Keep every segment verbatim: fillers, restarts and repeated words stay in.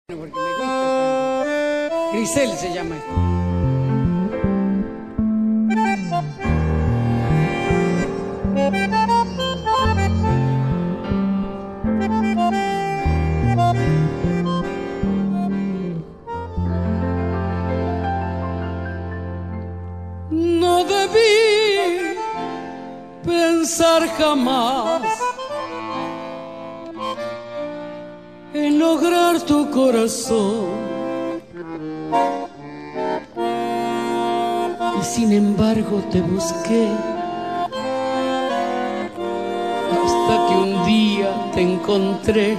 Porque me gusta tanto. Grisel se llama esto. No debí pensar jamás en lograr tu corazón, y sin embargo te busqué hasta que un día te encontré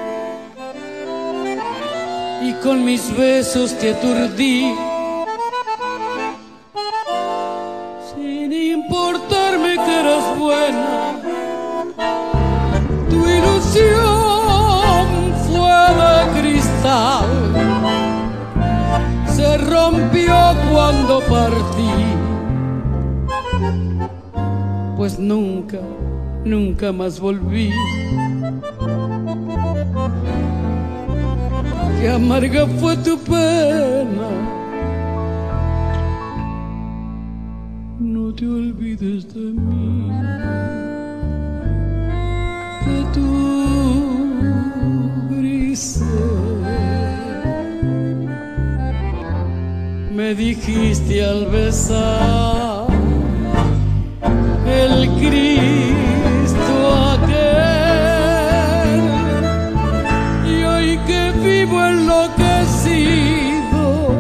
y con mis besos te aturdí, sin importarme que eras buena. Tu ilusión de cristal se rompió cuando partí, pues nunca, nunca más volví. Qué amarga fue tu pena, no te olvides de mí, de tu me dijiste al besar el Cristo aquel, y hoy que vivo enloquecido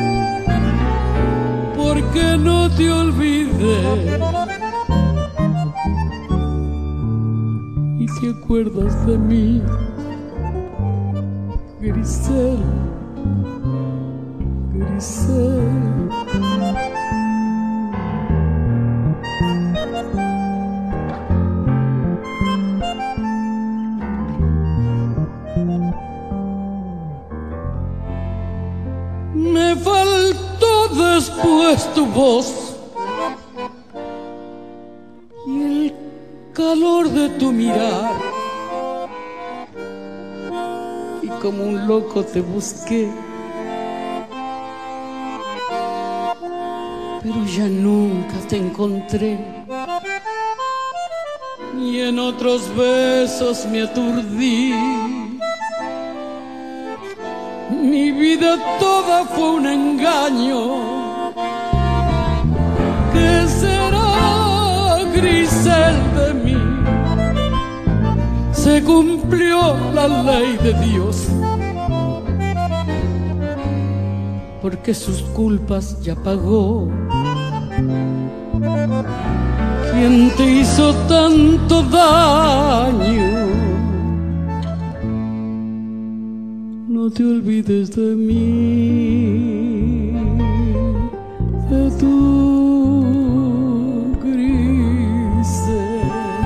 porque no te olvidé y te acuerdas de mí, Grisel, Grisel. Me faltó después tu voz y el calor de tu mirar, y como un loco te busqué, pero ya nunca te encontré, y en otros besos me aturdí. Mi vida toda fue un engaño. ¿Qué será, Grisel, de mí? Se cumplió la ley de Dios, porque sus culpas ya pagó. ¿Quién te hizo tanto daño? No te olvides de mí, de tu Grisel.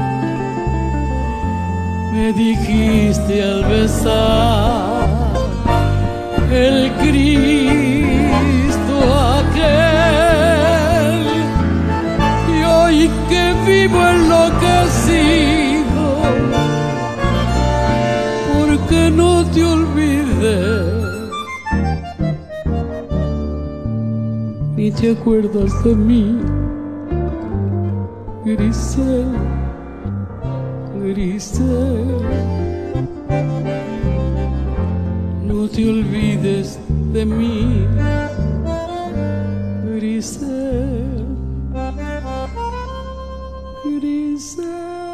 Me dijiste al besar el Cristo aquel, y hoy que vivo enloquecido porque no te olvidé ni te acuerdas de mí, Grisel, Grisel. No te olvides de mí, Grisel, Grisel.